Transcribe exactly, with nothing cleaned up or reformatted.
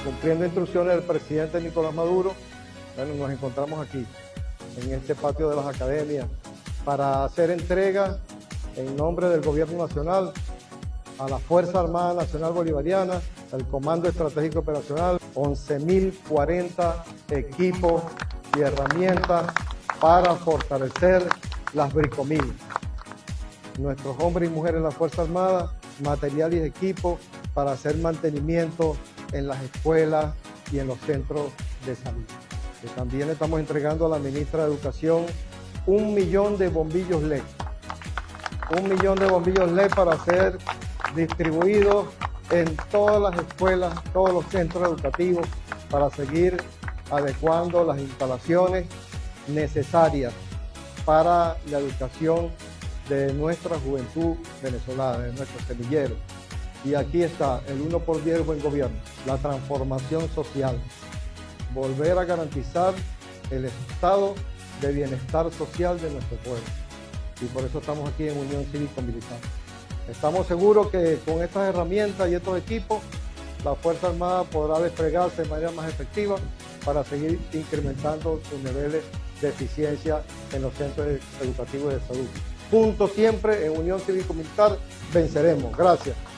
cumpliendo instrucciones del presidente Nicolás Maduro, bueno, nos encontramos aquí, en este patio de las academias, para hacer entrega en nombre del Gobierno Nacional a la Fuerza Armada Nacional Bolivariana, al Comando Estratégico Operacional, once mil cuarenta equipos y herramientas para fortalecer las Bricomil. Nuestros hombres y mujeres de la Fuerza Armada, material y equipo para hacer mantenimiento en las escuelas y en los centros de salud. Y también estamos entregando a la ministra de Educación un millón de bombillos L E D. Un millón de bombillos L E D para ser distribuidos en todas las escuelas, todos los centros educativos, para seguir adecuando las instalaciones necesarias para la educación de nuestra juventud venezolana, de nuestros semilleros. Y aquí está el uno por diez Buen Gobierno, la transformación social, volver a garantizar el estado de bienestar social de nuestro pueblo. Y por eso estamos aquí en Unión Cívico-Militar. Estamos seguros que con estas herramientas y estos equipos, la Fuerza Armada podrá desplegarse de manera más efectiva para seguir incrementando sus niveles de eficiencia en los centros educativos de salud. Juntos siempre, en Unión Cívico-Militar, venceremos. Gracias.